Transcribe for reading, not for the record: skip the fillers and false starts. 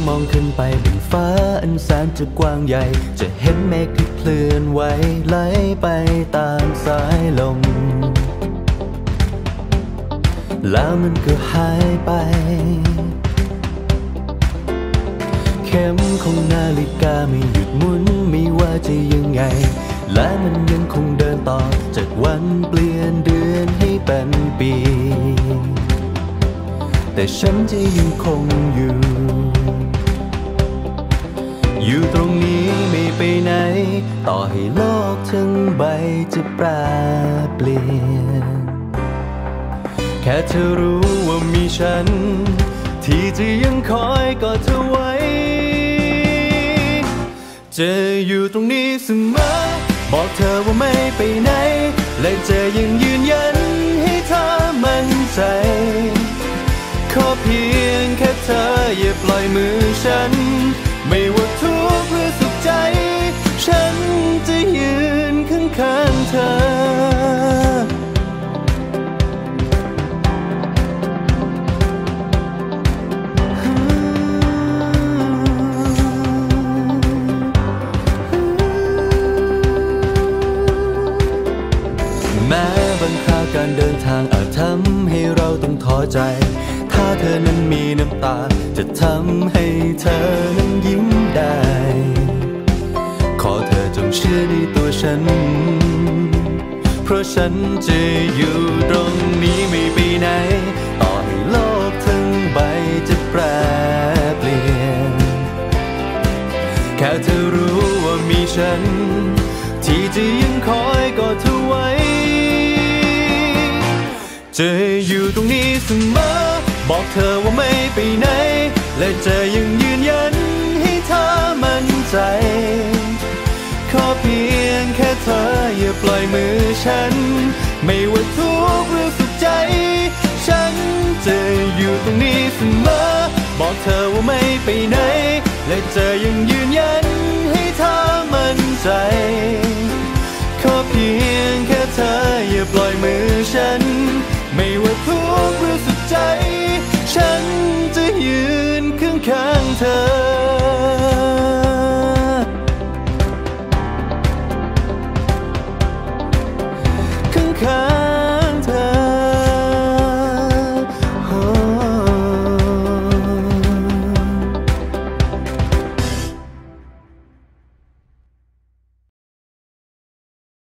มองขึ้นไปบนฟ้าอันแสนจะกว้างใหญ่จะเห็นเมฆที่เคลื่อนไหวไหลไปตามสายลมแล้วมันก็หายไปเข็มของนาฬิกาไม่หยุดหมุนไม่ว่าจะยังไงและมันยังคงเดินต่อจากวันเปลี่ยนเดือนให้เป็นปีแต่ฉันจะยังคงอยู่ตรงนี้ไม่ไปไหนต่อให้โลกทั้งใบจะแปรเปลี่ยนแค่เธอรู้ว่ามีฉันที่จะยังคอยกอดเธอไว้จะอยู่ตรงนี้เสมอบอกเธอว่าไม่ไปไหนและจะยังยืนยันให้เธอมั่นใจขอเพียงแค่เธออย่าปล่อยมือฉันไม่ว่าทุกข์หรือสุขใจฉันจะยืนข้างๆเธอแม้บางคราวการเดินทางอาจทำให้เราต้องท้อใจถ้าเธอนั้นมีน้ำตาจะทำให้เธอนั้นยิ้มได้ขอเธอจงเชื่อในตัวฉันเพราะฉันจะอยู่ตรงนี้ไม่ไปไหนต่อให้โลกทั้งใบจะแปรเปลี่ยนแค่เธอรู้ว่ามีฉันที่จะยังคอยกอดเธอไว้จะอยู่ตรงนี้เสมอบอกเธอว่าไม่ไปไหนและจะยังยืนยันให้เธอมั่นใจขอเพียงแค่เธออย่าปล่อยมือฉันไม่ว่าทุกข์หรือสุขใจฉันจะอยู่ตรงนี้เสมอบอกเธอว่าไม่ไปไหนและจะยังยืนยันให้เธอมั่นใจขอเพียงแค่เธออย่าปล่อยมือฉันไม่ว่าทุกข์หรือสุขใจฉันจะยืนข้างๆเธอข้าง